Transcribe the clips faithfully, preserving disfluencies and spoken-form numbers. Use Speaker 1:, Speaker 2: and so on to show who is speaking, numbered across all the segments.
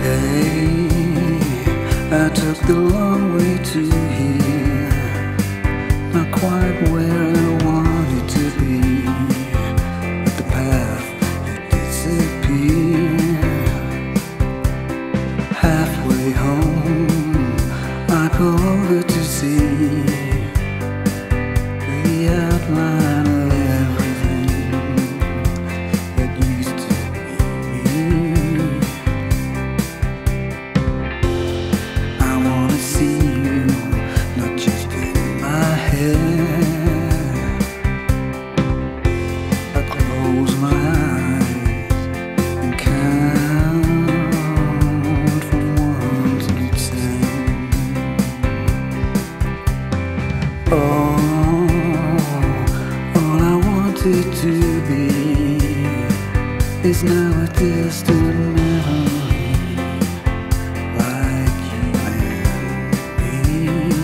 Speaker 1: Hey, I took the long way to here, not quite where I wanted to be, but the path it disappeared. Halfway home, I pull over to see the outline of everything that used to be me. I wanna see you, not just in my head. I close my eyes and count from one to ten. Oh, all I wanted to be is now a distant memory, like you and me.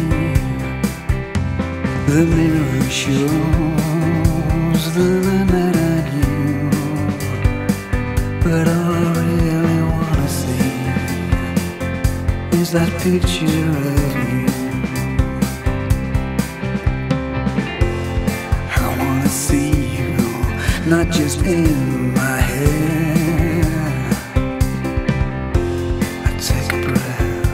Speaker 1: The mirror shows the man that I knew, but all I really wanna see is that picture of you. I wanna see you, not just in my head. I take a breath,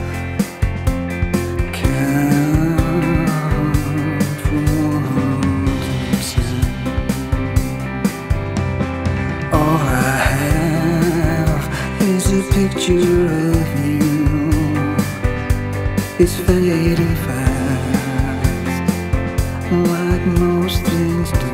Speaker 1: count from one to ten. All I have is a picture of you. It's fading fast, like most things do.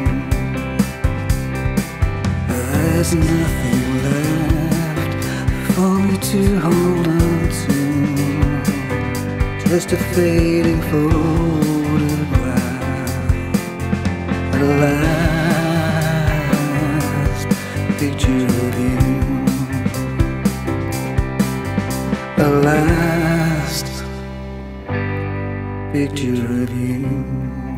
Speaker 1: There's nothing left for me to hold on to, just a fading photograph, the last picture of you, the last picture of you.